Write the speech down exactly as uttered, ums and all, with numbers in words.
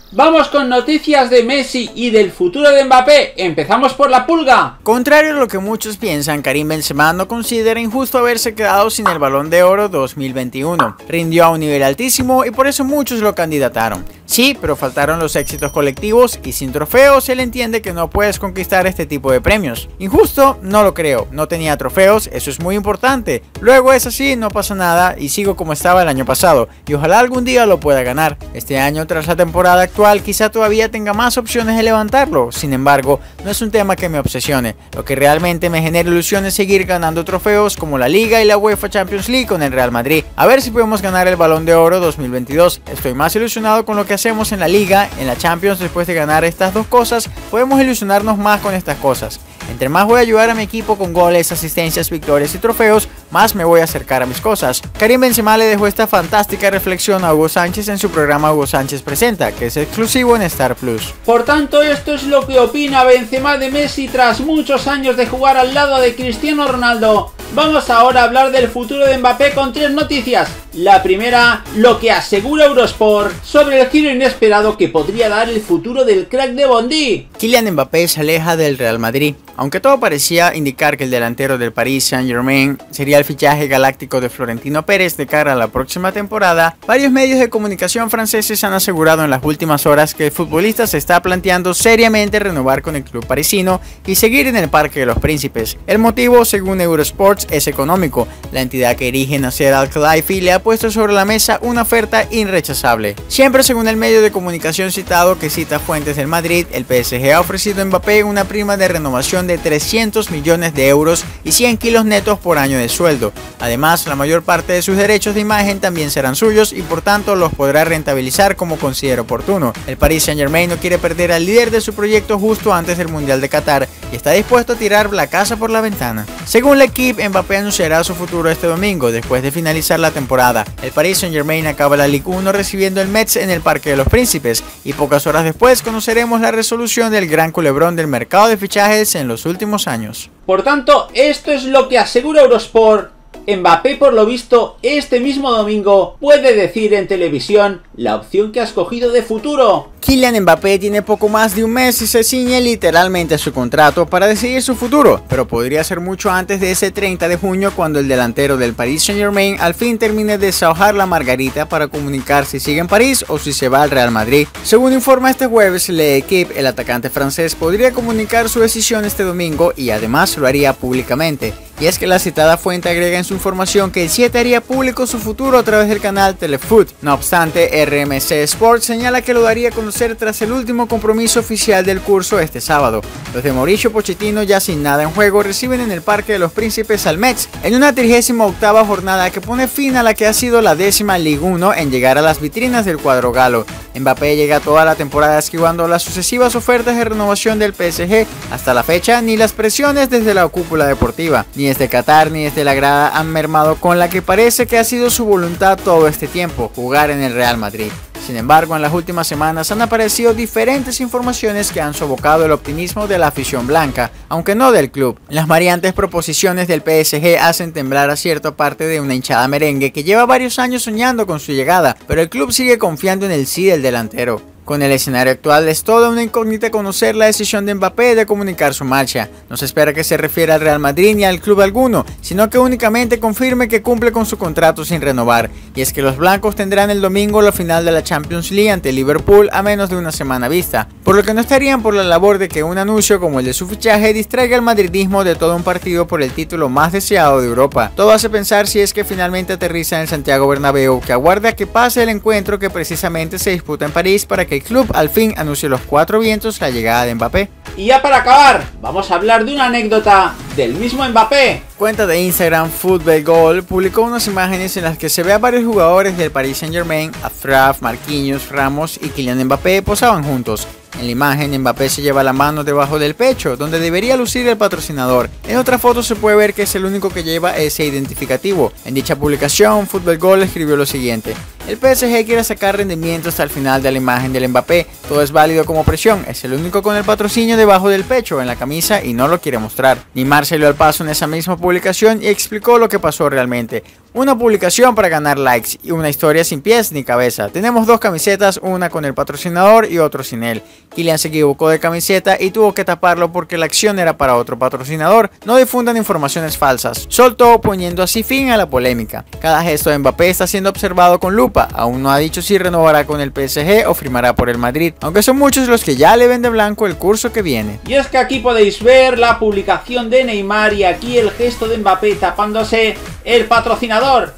Vamos con noticias de Messi y del futuro de Mbappé. Empezamos por la pulga. Contrario a lo que muchos piensan, Karim Benzema no considera injusto haberse quedado sin el Balón de Oro dos mil veintiuno. Rindió a un nivel altísimo y por eso muchos lo candidataron. Sí, pero faltaron los éxitos colectivos y sin trofeos él entiende que no puedes conquistar este tipo de premios. Injusto, no lo creo, no tenía trofeos, eso es muy importante. Luego es así, no pasa nada y sigo como estaba el año pasado y ojalá algún día lo pueda ganar. Este año, tras la temporada actual, quizá todavía tenga más opciones de levantarlo. Sin embargo, no es un tema que me obsesione. Lo que realmente me genera ilusión es seguir ganando trofeos como la Liga y la UEFA Champions League con el Real Madrid. A ver si podemos ganar el Balón de Oro dos mil veintidós. Estoy más ilusionado con lo que hacemos en la Liga, en la Champions. Después de ganar estas dos cosas, podemos ilusionarnos más con estas cosas. Entre más voy a ayudar a mi equipo con goles, asistencias, victorias y trofeos, más me voy a acercar a mis cosas. Karim Benzema le dejó esta fantástica reflexión a Hugo Sánchez en su programa Hugo Sánchez Presenta, que es exclusivo en Star Plus. Por tanto, esto es lo que opina Benzema de Messi tras muchos años de jugar al lado de Cristiano Ronaldo. Vamos ahora a hablar del futuro de Mbappé con tres noticias. La primera, lo que asegura Eurosport sobre el giro inesperado que podría dar el futuro del crack de Bondy. Kylian Mbappé se aleja del Real Madrid. Aunque todo parecía indicar que el delantero del Paris Saint-Germain sería el fichaje galáctico de Florentino Pérez de cara a la próxima temporada, varios medios de comunicación franceses han asegurado en las últimas horas que el futbolista se está planteando seriamente renovar con el club parisino y seguir en el Parque de los Príncipes. El motivo, según Eurosports, es económico. La entidad que dirige Nasser Al-Khelaifi le ha puesto sobre la mesa una oferta irrechazable. Siempre según el medio de comunicación citado, que cita fuentes del Madrid, el P S G ha ofrecido a Mbappé una prima de renovación de trescientos millones de euros y cien kilos netos por año de sueldo. Además, la mayor parte de sus derechos de imagen también serán suyos y por tanto los podrá rentabilizar como considere oportuno. El Paris Saint-Germain no quiere perder al líder de su proyecto justo antes del Mundial de Qatar y está dispuesto a tirar la casa por la ventana. Según la equipe, Mbappé anunciará su futuro este domingo después de finalizar la temporada. El Paris Saint-Germain acaba la Ligue uno recibiendo el Metz en el Parque de los Príncipes y pocas horas después conoceremos la resolución del gran culebrón del mercado de fichajes en los últimos años. Por tanto, esto es lo que asegura Eurosport. Mbappé, por lo visto, este mismo domingo puede decir en televisión la opción que ha escogido de futuro. Kylian Mbappé tiene poco más de un mes y se ciñe literalmente a su contrato para decidir su futuro, pero podría ser mucho antes de ese treinta de junio cuando el delantero del Paris Saint-Germain al fin termine de desahojar la margarita para comunicar si sigue en París o si se va al Real Madrid. Según informa este jueves L'Équipe, el atacante francés podría comunicar su decisión este domingo y además lo haría públicamente. Y es que la citada fuente agrega en su información que el siete haría público su futuro a través del canal Telefoot. No obstante, R M C Sports señala que lo daría a conocer tras el último compromiso oficial del curso este sábado. Los de Mauricio Pochettino, ya sin nada en juego, reciben en el Parque de los Príncipes al Metz en una trigésima octava jornada que pone fin a la que ha sido la décima Ligue uno en llegar a las vitrinas del cuadro galo. Mbappé llega toda la temporada esquivando las sucesivas ofertas de renovación del P S G. Hasta la fecha, ni las presiones desde la cúpula deportiva, ni desde Qatar ni desde la grada han mermado con la que parece que ha sido su voluntad todo este tiempo, jugar en el Real Madrid. Sin embargo, en las últimas semanas han aparecido diferentes informaciones que han sofocado el optimismo de la afición blanca, aunque no del club. Las variantes proposiciones del P S G hacen temblar a cierta parte de una hinchada merengue que lleva varios años soñando con su llegada, pero el club sigue confiando en el sí del delantero. Con el escenario actual es toda una incógnita conocer la decisión de Mbappé de comunicar su marcha. No se espera que se refiera al Real Madrid ni al club alguno, sino que únicamente confirme que cumple con su contrato sin renovar. Y es que los blancos tendrán el domingo la final de la Champions League ante Liverpool a menos de una semana vista, por lo que no estarían por la labor de que un anuncio como el de su fichaje distraiga al madridismo de todo un partido por el título más deseado de Europa. Todo hace pensar si es que finalmente aterriza en el Santiago Bernabéu, que aguarda que pase el encuentro que precisamente se disputa en París para que el club al fin anunció los cuatro vientos la llegada de Mbappé. Y ya para acabar, vamos a hablar de una anécdota del mismo Mbappé. Cuenta de Instagram Football Goal publicó unas imágenes en las que se ve a varios jugadores del Paris Saint-Germain, Afraf, Marquinhos, Ramos y Kylian Mbappé posaban juntos. En la imagen, Mbappé se lleva la mano debajo del pecho, donde debería lucir el patrocinador. En otra foto se puede ver que es el único que lleva ese identificativo. En dicha publicación, Football Goal escribió lo siguiente: el P S G quiere sacar rendimiento hasta el final de la imagen del Mbappé. Todo es válido como presión, es el único con el patrocinio debajo del pecho, en la camisa, y no lo quiere mostrar. Neymar salió al paso en esa misma publicación y explicó lo que pasó realmente. Una publicación para ganar likes y una historia sin pies ni cabeza. Tenemos dos camisetas, una con el patrocinador y otro sin él. Kylian se equivocó de camiseta y tuvo que taparlo porque la acción era para otro patrocinador. No difundan informaciones falsas, soltó, poniendo así fin a la polémica. Cada gesto de Mbappé está siendo observado con lupa. Aún no ha dicho si renovará con el P S G o firmará por el Madrid, aunque son muchos los que ya le ven de blanco el curso que viene. Y es que aquí podéis ver la publicación de Neymar y aquí el gesto de Mbappé tapándose el patrocinador.